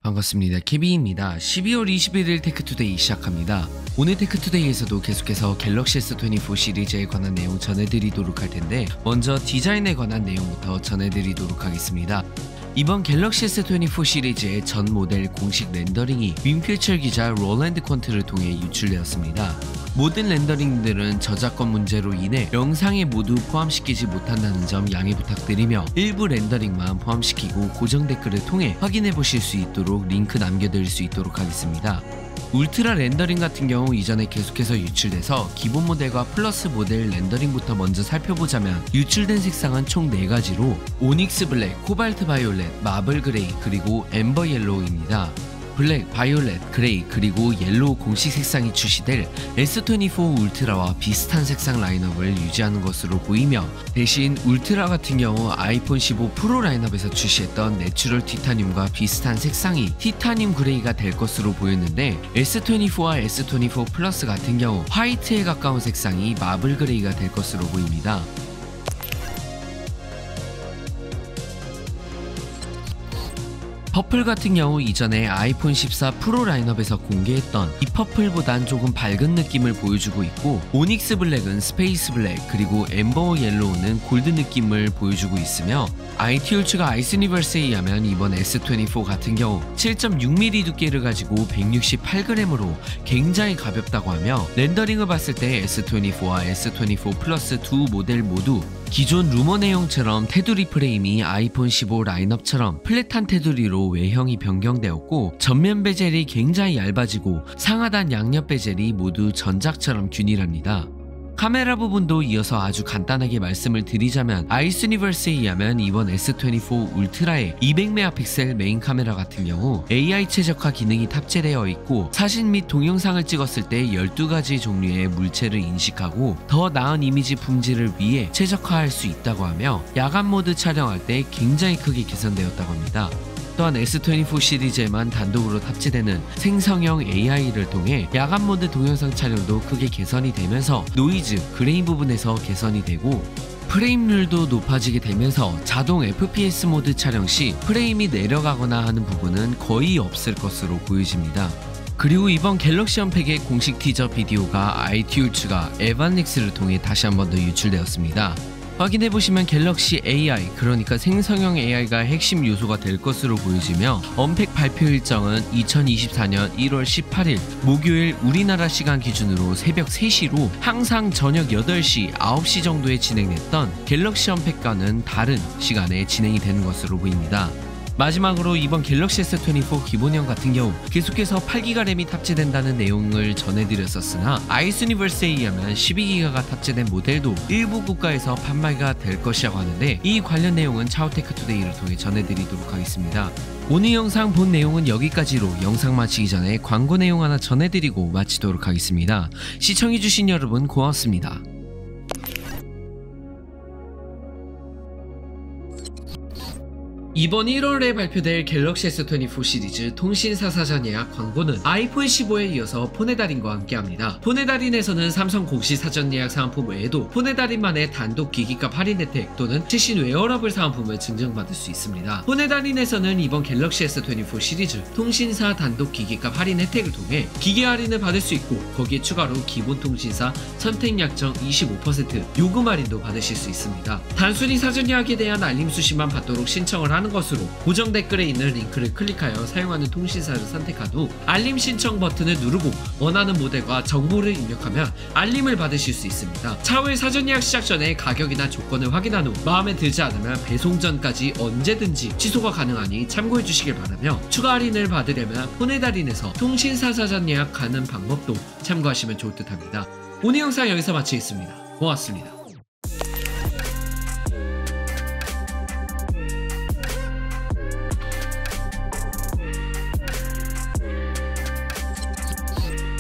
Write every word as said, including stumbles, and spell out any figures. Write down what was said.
반갑습니다. 케비입니다. 십이월 이십일일 테크투데이 시작합니다. 오늘 테크투데이에서도 계속해서 갤럭시 에스 이십사 시리즈에 관한 내용 전해드리도록 할 텐데, 먼저 디자인에 관한 내용부터 전해드리도록 하겠습니다. 이번 갤럭시 에스 이십사 시리즈의 전 모델 공식 렌더링이 윈필철 기자 롤랜드 퀀트를 통해 유출되었습니다. 모든 렌더링들은 저작권 문제로 인해 영상에 모두 포함시키지 못한다는 점 양해 부탁드리며, 일부 렌더링만 포함시키고 고정 댓글을 통해 확인해보실 수 있도록 링크 남겨드릴 수 있도록 하겠습니다. 울트라 렌더링 같은 경우 이전에 계속해서 유출돼서 기본 모델과 플러스 모델 렌더링부터 먼저 살펴보자면, 유출된 색상은 총 네 가지로 오닉스 블랙, 코발트 바이올렛, 마블 그레이, 그리고 엠버 옐로우입니다. 블랙, 바이올렛, 그레이, 그리고 옐로우 공식 색상이 출시될 에스 이십사 울트라와 비슷한 색상 라인업을 유지하는 것으로 보이며, 대신 울트라 같은 경우 아이폰 십오 프로 라인업에서 출시했던 내추럴 티타늄과 비슷한 색상이 티타늄 그레이가 될 것으로 보였는데, 에스 이십사와 에스 이십사 플러스 같은 경우 화이트에 가까운 색상이 마블 그레이가 될 것으로 보입니다. 퍼플 같은 경우 이전에 아이폰 십사 프로 라인업에서 공개했던 이 퍼플보단 조금 밝은 느낌을 보여주고 있고, 오닉스 블랙은 스페이스 블랙, 그리고 엠버 옐로우는 골드 느낌을 보여주고 있으며, 아이티울츠가 아이스니버스에 의하면 이번 에스 이십사 같은 경우 칠 점 육 밀리미터 두께를 가지고 백육십팔 그램으로 굉장히 가볍다고 하며, 렌더링을 봤을 때 에스 이십사와 에스 이십사 플러스 두 모델 모두 기존 루머 내용처럼 테두리 프레임이 아이폰 십오 라인업처럼 플랫한 테두리로 외형이 변경되었고, 전면 베젤이 굉장히 얇아지고 상하단 양옆 베젤이 모두 전작처럼 균일합니다. 카메라 부분도 이어서 아주 간단하게 말씀을 드리자면, 아이스니버스에 의하면 이번 에스 이십사 울트라의 이백 메가픽셀 메인 카메라 같은 경우 에이아이 최적화 기능이 탑재되어 있고, 사진 및 동영상을 찍었을 때 열두 가지 종류의 물체를 인식하고 더 나은 이미지 품질을 위해 최적화할 수 있다고 하며, 야간 모드 촬영할 때 굉장히 크게 개선되었다고 합니다. 또한 에스 이십사 시리즈에만 단독으로 탑재되는 생성형 에이아이를 통해 야간 모드 동영상 촬영도 크게 개선이 되면서, 노이즈, 그레인 부분에서 개선이 되고, 프레임률도 높아지게 되면서 자동 에프피에스 모드 촬영 시 프레임이 내려가거나 하는 부분은 거의 없을 것으로 보여집니다. 그리고 이번 갤럭시 언팩의 공식 티저 비디오가 아이티울츠가 에반닉스를 통해 다시 한 번 더 유출되었습니다. 확인해보시면 갤럭시 에이아이, 그러니까 생성형 에이아이가 핵심 요소가 될 것으로 보여지며, 언팩 발표 일정은 이천이십사년 일월 십팔일 목요일 우리나라 시간 기준으로 새벽 세 시로 항상 저녁 여덟 시, 아홉 시 정도에 진행됐던 갤럭시 언팩과는 다른 시간에 진행이 되는 것으로 보입니다. 마지막으로 이번 갤럭시 에스 이십사 기본형 같은 경우 계속해서 팔 기가 램이 탑재된다는 내용을 전해드렸었으나, 아이스니버스에 의하면 십이 기가가 탑재된 모델도 일부 국가에서 판매가 될 것이라고 하는데, 이 관련 내용은 차후 테크투데이를 통해 전해드리도록 하겠습니다. 오늘 영상 본 내용은 여기까지로, 영상 마치기 전에 광고 내용 하나 전해드리고 마치도록 하겠습니다. 시청해주신 여러분 고맙습니다. 이번 일월에 발표될 갤럭시 에스 이십사 시리즈 통신사 사전 예약 광고는 아이폰 십오에 이어서 폰의 달인과 함께합니다. 폰의 달인에서는 삼성 공식 사전 예약 사은품 외에도 폰의 달인만의 단독 기기값 할인 혜택 또는 최신 웨어러블 사은품을 증정받을 수 있습니다. 폰의 달인에서는 이번 갤럭시 에스 이십사 시리즈 통신사 단독 기기값 할인 혜택을 통해 기기 할인을 받을 수 있고, 거기에 추가로 기본 통신사 선택 약정 이십오 퍼센트 요금 할인도 받으실 수 있습니다. 단순히 사전 예약에 대한 알림 수신만 받도록 신청을 하는 것으로, 고정 댓글에 있는 링크를 클릭하여 사용하는 통신사를 선택한 후 알림 신청 버튼을 누르고 원하는 모델과 정보를 입력하면 알림을 받으실 수 있습니다. 차후에 사전 예약 시작 전에 가격이나 조건을 확인한 후 마음에 들지 않으면 배송 전까지 언제든지 취소가 가능하니 참고해 주시길 바라며, 추가 할인을 받으려면 폰의 달인에서 통신사 사전 예약하는 방법도 참고하시면 좋을 듯 합니다. 오늘 영상 여기서 마치겠습니다. 고맙습니다.